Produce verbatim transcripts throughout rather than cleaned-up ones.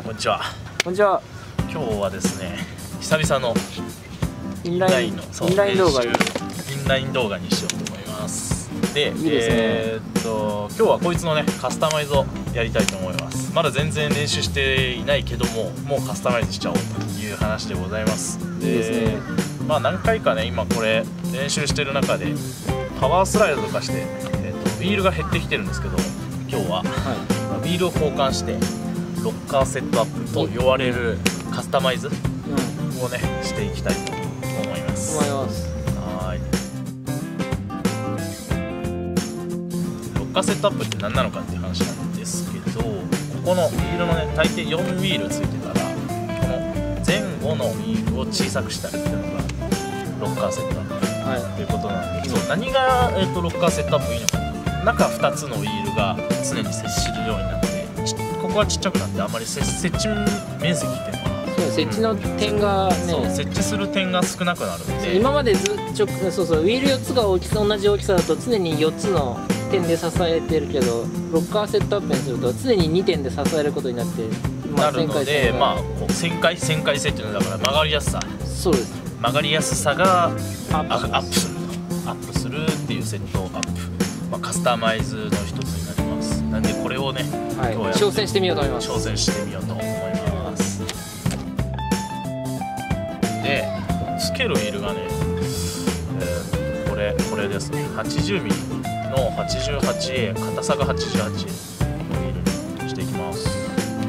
こんにちは。 こんにちは。 今日はですね、久々のインラインのインライン動画インライン動画にしようと思います。で、 いいですね。 えー、っと今日はこいつのねカスタマイズをやりたいと思います。まだ全然練習していないけども、もうカスタマイズしちゃおうという話でございます。で、 いいですね。 まあ何回かね今これ練習してる中でパワースライドとかして、えー、っとウィールが減ってきてるんですけど、今日は、はい、ウィールを交換してロッカーセットアップと言われるカスタマイズをねしていきたいと思います。 思います。 はい。ロッカーセットアップって何なのかっていう話なんですけど、ここのウィールのね大抵よんウィールついてたら、この前後のウィールを小さくしたりっていうのがロッカーセットアップ、はい、ということなんで、そう何が、えー、とロッカーセットアップいいのかな。中ふたつのウィールが常に接するようになって、ここはちっちゃくなってあんまり設置面積っていうのは、 そう設置の点がね、 そう設置する点が少なくなるんで、 今までずちょそうそうウィールよっつが大きさ同じ大きさだと常によっつの点で支えてるけど、ロッカーセットアップにすると常ににてんで支えることになって、 なるので、まあこう旋回旋回性っていうのだから曲がりやすさ、 そうです、 曲がりやすさがアッップするとアップするっていうセットアップ、まあ、カスタマイズの一つになります。なんでこれをね、 はい、今日は挑戦してみようと思います。 挑戦してみようと思います。で、つけるウィールがね、えー、これこれですね、はちじゅうミリの はちじゅうはちエー、 硬さが はちじゅうはちエー のウィールにしていきます。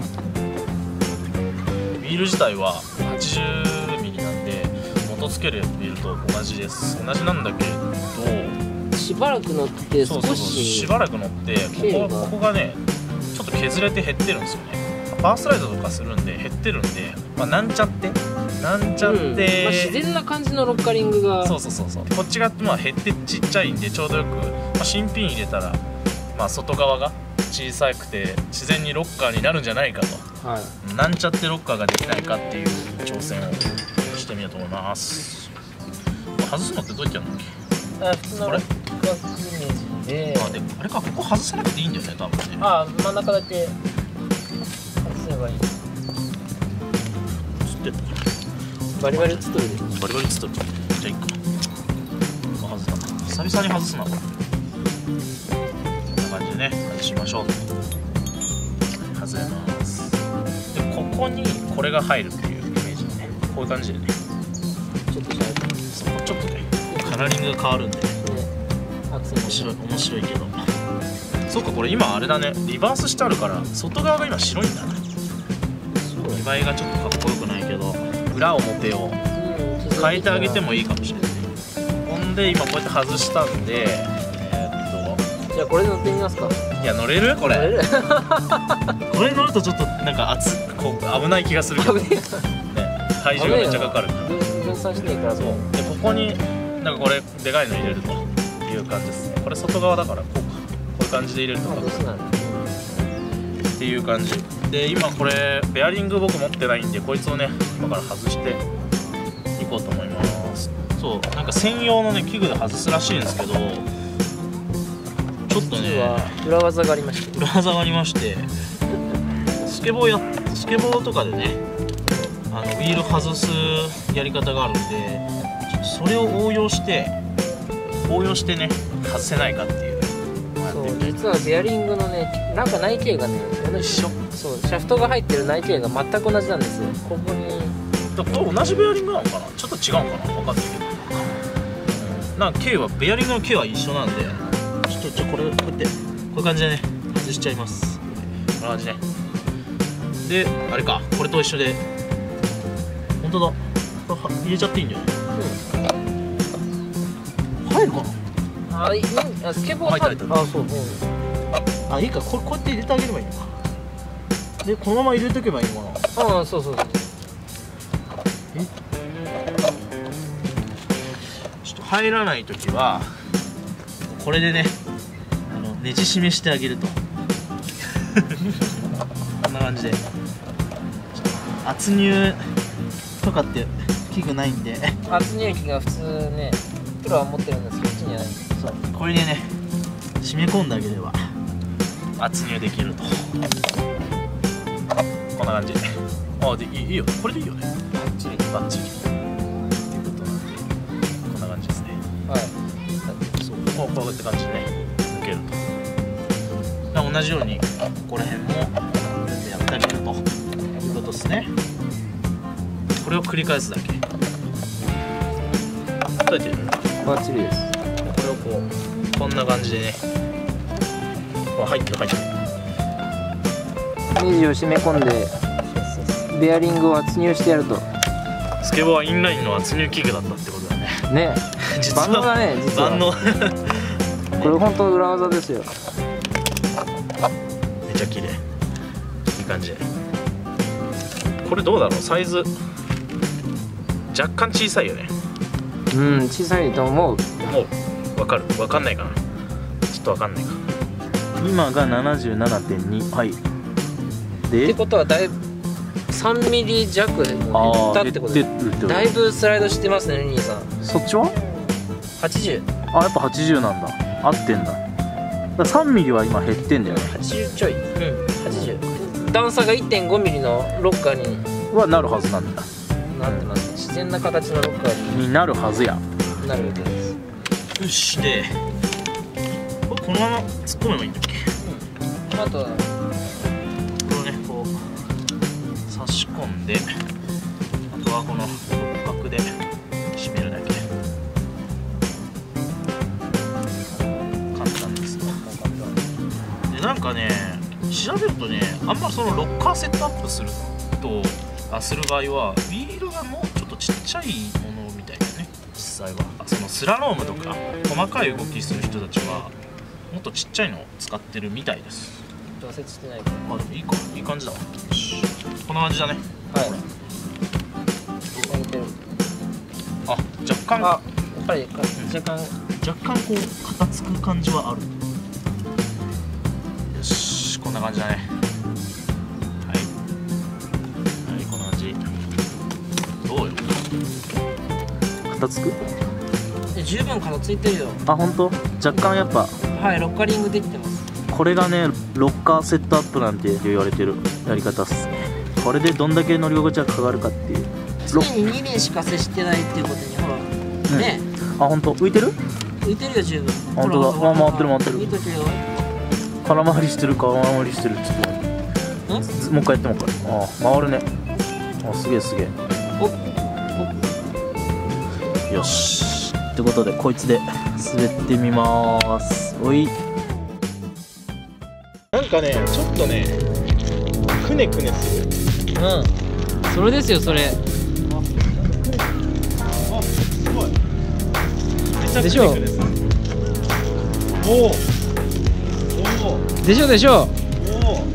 ウィール自体ははちじゅうミリなんで、元つけるウィールと同じです。同じなんだけど、 しばらく乗って少し、 そうそうそう、しばらく乗ってここここがねちょっと削れて減ってるんですよね。パワースライドとかするんで減ってるんで、まあ、なんちゃってなんちゃって、うん、 まあ、自然な感じのロッカリングが、 そうそうそうそう、こっちがまあ減ってちっちゃいんでちょうどよく、まあ、新品入れたら、まあ、外側が小さくて自然にロッカーになるんじゃないかと、はい、なんちゃってロッカーができないかっていう挑戦をしてみようと思います。外すのってどうやってやるんだっけ。 あ、普通のこれで、 あ、でもあれか、ここ外さなくていいんだよね、多分ね。 あ、真ん中だけ外せばいい。 つってるバリバリ映っとるで。 バリバリ映っとる。じゃあいいか。まあ、外すな。久々に外すな、これ。こんな感じでね、外しましょう。外れます。で、ここにこれが入るっていうイメージでね。こういう感じでね。 ちょっとじゃあ、ちょっとね、カラーリングが変わるんでね。面白い、面白いけど、そうか、これ今あれだね、リバースしてあるから外側が今白いんだな。見栄えがちょっとかっこよくないけど、裏表を変えてあげてもいいかもしれない。ほんで今こうやって外したんで、えー、っとじゃあこれで乗ってみますか。 いや、乗れるこれ。 乗れるこれ乗るとちょっとなんか熱こう危ない気がするけど、ね、体重がめっちゃかかるから。 分散していいから。そうで、ここになんかこれでかいの入れるという感じですね。これ外側だからこうか、こういう感じで入れるとかっていう感じで、今これベアリング僕持ってないんで、こいつをね今から外していこうと思います。そう、なんか専用のね器具で外すらしいんですけど、ちょっとね裏技がありまして、 裏技がありましてスケボーやスケボーとかでね、あのウィール外すやり方があるんで、それを応用して応用してね外せないかっていう。 そう、実はベアリングのね、なんか内径がね一緒。 そう、シャフトが入ってる内径が全く同じなんですよ。ここにだからこれ同じベアリングなのかな、ちょっと違うのかな、分かんないけど、なんか径はベアリングの径は一緒なんで、ちょっとじゃあこれこうやってこういう感じでね外しちゃいます。こんな感じね。で、あれか、これと一緒で、本当だ、これ入れちゃっていいんだよね。うん、入るかな。 あ、いい、あ、スケボー入った入った。 あ、そう、うん、 あ、いいか、こう、こうやって入れてあげればいいのか。で、このまま入れとけばいいのかな。 ああ、そうそうそう。 え、ちょっと入らないときはこれでね、あのねじ締めしてあげるとこんな感じで。圧入とかって器具ないんで、 圧入器が普通ねプロは持ってるんですけど、こっちにはない。 そう、これでね締め込んであげれば圧入できると。こんな感感じ。あでいいいいよ、これでいいよね。 バッチリ。 バッチリっていうことなんで、こんな感じですね。 はい。 そうこうこうやって感じでね抜けると。同じようにここら辺もやってあげるということですね。これを繰り返すだけ。どうやってバッチリです。 これをこうこんな感じでね、こう入ってる入ってる。 ネジを締め込んでベアリングを圧入してやると。 スケボーはインラインの圧入器具だったってことだね。 ね、 実は万能だね、実は。 万能これ本当裏技ですよ。 めっちゃ綺麗。いい感じ。これどうだろう、サイズ若干小さいよね。 うん、小さいと思う。 もう分かる分かんないかな、ちょっと分かんないか。今が ななじゅうななてんに。はい。でってことはだいぶさんミリ弱減ったってことで、だいぶスライドしてますね、兄さん。 そっちははちじゅう。 あ、やっぱはちじゅうなんだ。合ってんだ。だからさんミリは今減ってんだよね。 はちじゅうちょい。うん、はちじゅう。段差が いってんごミリのロッカーにはなるはずなんだ。 なってます。自然な形のロッカーになるはずや。 になるわけです。 よし、でこれこのまま突っ込めばいいんだっけ。 うん、あとはこれをねこう差し込んで、あとはこの六角で締めるだけ。簡単ですよ。でなんかね調べるとね、あんまそのロッカーセットアップするとあする場合はウィールがもうちょっとちっちゃいものみたいだね。実際はそのスラロームとか細かい動きする人たちはもっとちっちゃいのを使ってるみたいです。 調節してないから。 あでもいいか、いい感じだわ。よし、こんな感じだね。 はい。 あ、若干あ、やっぱり若干若干こう肩つく感じはある。よし、こんな感じだね。はいはい、こんな感じ。どうよ、肩つく？ 十分肩ついてるよ。 あ、本当？若干やっぱはい、ロッカリングできてます。 これがねロッカーセットアップなんて言われてるやり方っすね。これでどんだけ乗り心地がかかるかっていう。 常にに輪しか接してないっていうことにほら、うん、ね。 あ、本当浮いてる？ 浮いてるよ十分。 本当だ。あ、回ってる回ってる。 いい時よ。 空回りしてる空回りしてる。ちょっと待って。もう一回やってもう一回。あ、回るね。あ、すげえすげえ。 おお。よし。ってことでこいつで滑ってみます。おい。なんかね、ちょっとね、くねくねする。 うん。それですよ、それ。 あ、すごい。めちゃくちゃくねくねする。おお。おお。 でしょでしょ。 おお。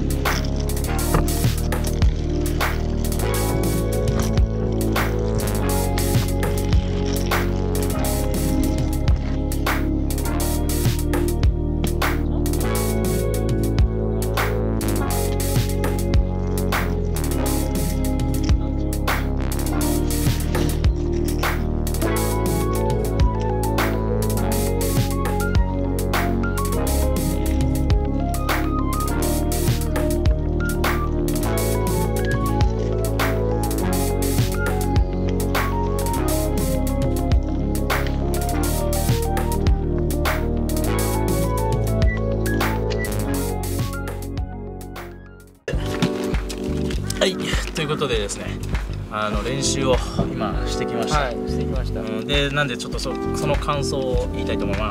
はい、ということでですね、あの練習を今してきました。 はい、してきました。 うん、で、なんでちょっと そ, その感想を言いたいと思います。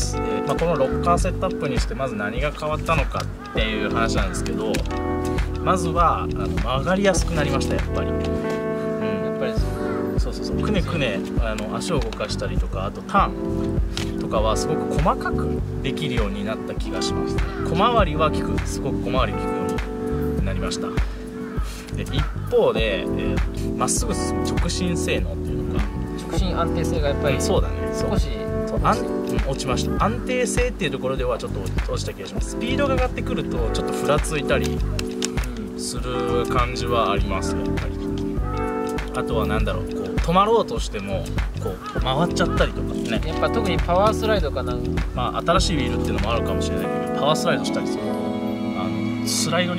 で、まあ、このロッカーセットアップにしてまず何が変わったのかっていう話なんですけど、まずはあの曲がりやすくなりました、やっぱり。うん、 やっぱりそうそうそう、くねくねあの足を動かしたりとか、あとターンとかはすごく細かくできるようになった気がしました。小回りは効く、すごく小回り効くようになりました。で一方で、ま、っすぐ進む直進性能っていうのか、 直進安定性がやっぱりそうだね、 少しそう安、うん、落ちました。安定性っていうところではちょっと落ちた気がします。スピードが上がってくるとちょっとふらついたりする感じはあります、やっぱり。あとはなんだろう、こう止まろうとしてもこう回っちゃったりとかね。 やっぱ特にパワースライドかなんか、 まあ新しいウィールっていうのもあるかもしれないけど、パワースライドしたりするとあのスライドに入る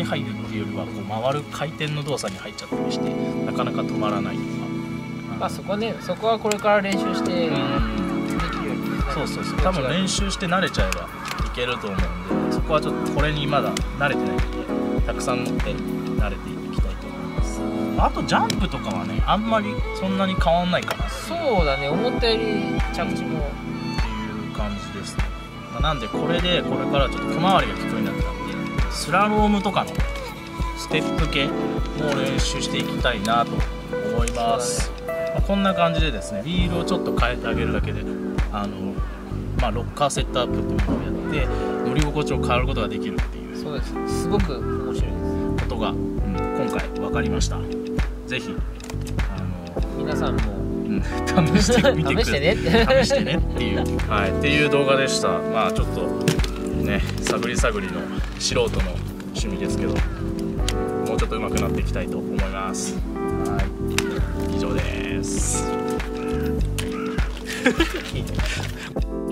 っていうよりはこう回る回転の動作に入っちゃったりしてなかなか止まらないとか、 まあそこね、そこはこれから練習してできるように、 そうそうそう、多分練習して慣れちゃえばいけると思うんで、そこはちょっとこれにまだ慣れてないんでたくさん乗って慣れていきたいと思います。あとジャンプとかはねあんまりそんなに変わんないかなってそうだね、思ったより着地もいう感じですね。まあ、なんでこれでこれからちょっと小回りが利くようになったんでスラロームとかのステップ系も練習していきたいなと思います。まあ、こんな感じでですねリールをちょっと変えてあげるだけであの、まあ、ロッカーセットアップっていうものをやって乗り心地を変わることができるっていうそうです、すごく面白いですことが、うん、今回分かりました。ぜひあの皆さんも、 うん、試してみてください。 試してねって試してねっていう、はい、っていう動画でした。まあちょっとね探り探りの素人の趣味ですけどもうちょっと上手くなっていきたいと思います。はい、以上です。いいね